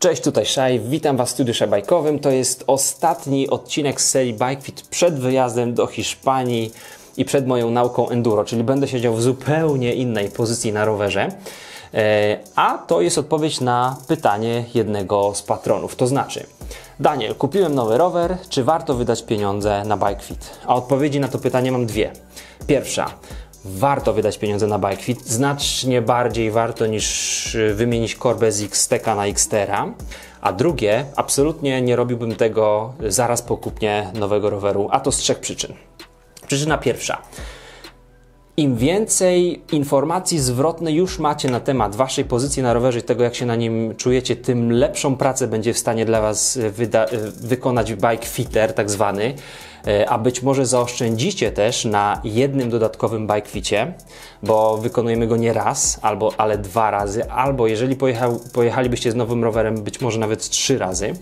Cześć, tutaj Szaj, witam Was w studiu szajbajkowym. To jest ostatni odcinek z serii BikeFit przed wyjazdem do Hiszpanii i przed moją nauką enduro, czyli będę siedział w zupełnie innej pozycji na rowerze. A to jest odpowiedź na pytanie jednego z patronów, to znaczy: Daniel, kupiłem nowy rower, czy warto wydać pieniądze na BikeFit? A odpowiedzi na to pytanie mam dwie. Pierwsza: warto wydać pieniądze na BikeFit, znacznie bardziej warto niż wymienić korbę z X-Teka na Xtera. A drugie, absolutnie nie robiłbym tego zaraz po kupnie nowego roweru, a to z trzech przyczyn. Przyczyna pierwsza: im więcej informacji zwrotnej już macie na temat Waszej pozycji na rowerze i tego, jak się na nim czujecie, tym lepszą pracę będzie w stanie dla Was wykonać BikeFitter tak zwany, a być może zaoszczędzicie też na jednym dodatkowym BikeFicie, bo wykonujemy go nie raz, ale 2 razy, albo jeżeli pojechalibyście z nowym rowerem, być może nawet 3 razy.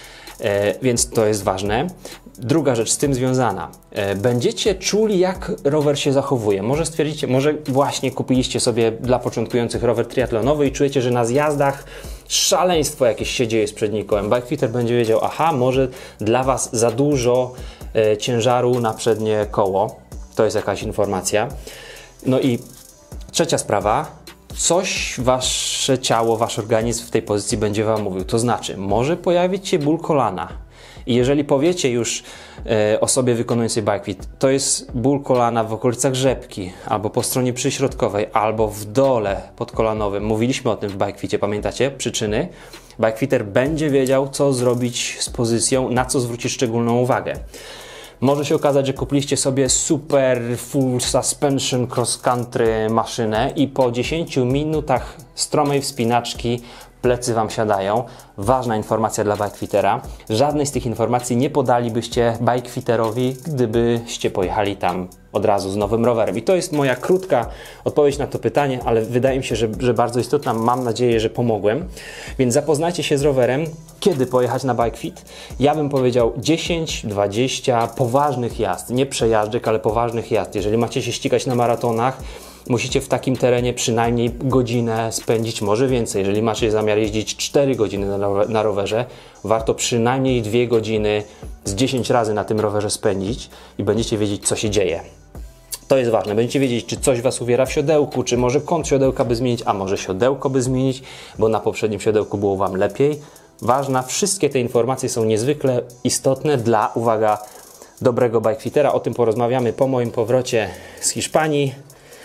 Więc to jest ważne. Druga rzecz z tym związana. Będziecie czuli, jak rower się zachowuje. Może stwierdzicie, może właśnie kupiliście sobie dla początkujących rower triatlonowy i czujecie, że na zjazdach szaleństwo jakieś się dzieje z przednim kołem. BikeFitter będzie wiedział, aha, może dla Was za dużo ciężaru na przednie koło. To jest jakaś informacja. No i trzecia sprawa. Coś Wasze ciało, Wasz organizm w tej pozycji będzie Wam mówił. To znaczy, może pojawić się ból kolana. I jeżeli powiecie już osobie wykonującej BikeFit, to jest ból kolana w okolicach rzepki, albo po stronie przyśrodkowej, albo w dole podkolanowym. Mówiliśmy o tym w BikeFicie, pamiętacie? Przyczyny. BikeFitter będzie wiedział, co zrobić z pozycją, na co zwrócić szczególną uwagę. Może się okazać, że kupiliście sobie super full suspension cross country maszynę i po 10 minutach stromej wspinaczki plecy Wam siadają. Ważna informacja dla BikeFittera. Żadnej z tych informacji nie podalibyście BikeFitterowi, gdybyście pojechali tam od razu z nowym rowerem. I to jest moja krótka odpowiedź na to pytanie, ale wydaje mi się, że bardzo istotna. Mam nadzieję, że pomogłem. Więc zapoznajcie się z rowerem, kiedy pojechać na BikeFit. Ja bym powiedział 10-20 poważnych jazd. Nie przejażdżek, ale poważnych jazd. Jeżeli macie się ścigać na maratonach, musicie w takim terenie przynajmniej godzinę spędzić, może więcej. Jeżeli macie zamiar jeździć 4 godziny na rowerze, warto przynajmniej 2 godziny z 10 razy na tym rowerze spędzić i będziecie wiedzieć, co się dzieje. To jest ważne. Będziecie wiedzieć, czy coś Was uwiera w siodełku, czy może kąt siodełka by zmienić, a może siodełko by zmienić, bo na poprzednim siodełku było Wam lepiej. Ważna, wszystkie te informacje są niezwykle istotne dla, uwaga, dobrego BikeFittera. O tym porozmawiamy po moim powrocie z Hiszpanii.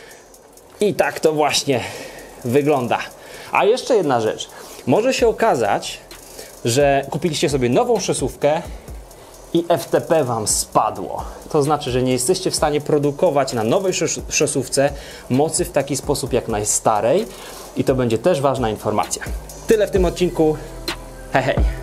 I tak to właśnie wygląda. A jeszcze jedna rzecz. Może się okazać, że kupiliście sobie nową szosówkę i FTP Wam spadło. To znaczy, że nie jesteście w stanie produkować na nowej szosówce mocy w taki sposób jak na starej. I to będzie też ważna informacja. Tyle w tym odcinku. Hej, hej.